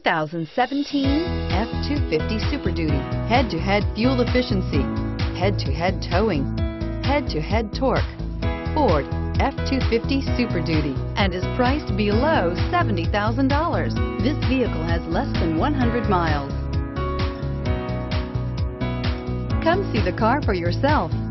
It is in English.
2017 F-250 Super Duty. Head-to-head fuel efficiency, head-to-head towing, head-to-head torque. Ford F-250 Super Duty and is priced below $70,000. This vehicle has less than 100 miles. Come see the car for yourself.